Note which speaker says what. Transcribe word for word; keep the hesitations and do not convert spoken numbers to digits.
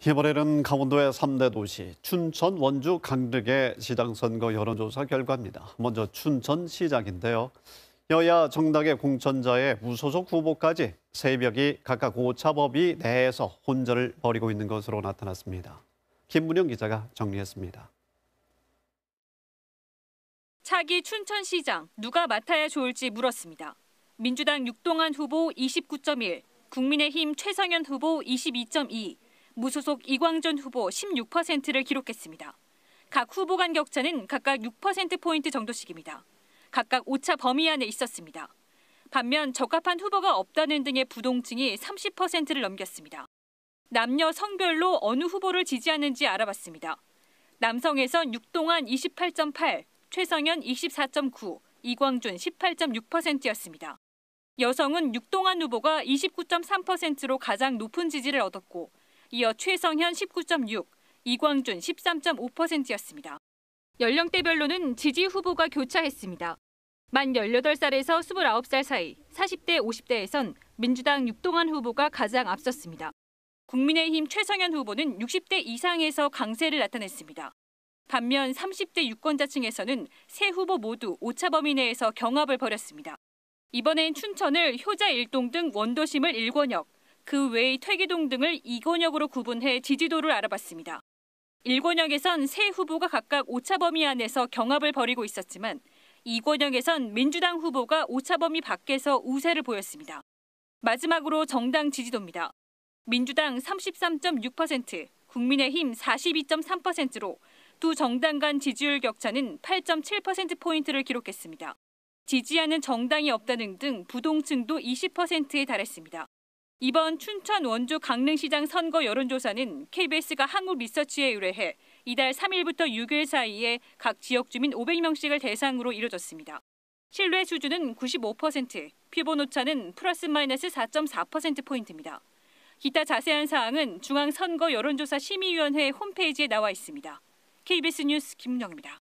Speaker 1: 이번에는 강원도의 삼 대 도시 춘천, 원주, 강릉의 시장선거 여론조사 결과입니다. 먼저 춘천시장인데요. 여야 정당의 공천자의 무소속 후보까지 세력이 각각 오차범위 내에서 혼전을 벌이고 있는 것으로 나타났습니다. 김문영 기자가 정리했습니다.
Speaker 2: 차기 춘천시장 누가 맡아야 좋을지 물었습니다. 민주당 육동환 후보 이십구 점 일, 국민의힘 최성현 후보 이십이 점 이, 무소속 이광준 후보 십육 퍼센트를 기록했습니다. 각 후보 간 격차는 각각 육 퍼센트포인트 정도씩입니다. 각각 오차 범위 안에 있었습니다. 반면 적합한 후보가 없다는 등의 부동층이 삼십 퍼센트를 넘겼습니다. 남녀 성별로 어느 후보를 지지하는지 알아봤습니다. 남성에선 육동환 이십팔 점 팔, 최성현 이십사 점 구, 이광준 십팔 점 육 퍼센트였습니다. 여성은 육동환 후보가 이십구 점 삼 퍼센트로 가장 높은 지지를 얻었고 이어 최성현 십구 점 육, 이광준 십삼 점 오 퍼센트였습니다. 연령대별로는 지지 후보가 교차했습니다. 만 열여덟 살에서 스물아홉 살 사이, 사십 대, 오십 대에선 민주당 육동환 후보가 가장 앞섰습니다. 국민의힘 최성현 후보는 육십 대 이상에서 강세를 나타냈습니다. 반면 삼십 대 유권자층에서는 세 후보 모두 오차 범위 내에서 경합을 벌였습니다. 이번엔 춘천을 효자 일 동 등 원도심을 일 권역, 그 외의 퇴계동 등을 이 권역으로 구분해 지지도를 알아봤습니다. 일 권역에선 세 후보가 각각 오차 범위 안에서 경합을 벌이고 있었지만 이 권역에선 민주당 후보가 오차 범위 밖에서 우세를 보였습니다. 마지막으로 정당 지지도입니다. 민주당 삼십삼 점 육 퍼센트, 국민의힘 사십이 점 삼 퍼센트로 두 정당 간 지지율 격차는 팔 점 칠 퍼센트포인트를 기록했습니다. 지지하는 정당이 없다는 등 부동층도 이십 퍼센트에 달했습니다. 이번 춘천, 원주, 강릉시장 선거 여론조사는 케이비에스가 한국리서치에 의뢰해 이달 삼 일부터 육 일 사이에 각 지역 주민 오백 명씩을 대상으로 이뤄졌습니다. 신뢰 수준은 구십오 퍼센트, 표본 오차는 플러스 마이너스 사 점 사 퍼센트포인트입니다. 기타 자세한 사항은 중앙선거 여론조사 심의위원회 홈페이지에 나와 있습니다. 케이비에스 뉴스 김문영입니다.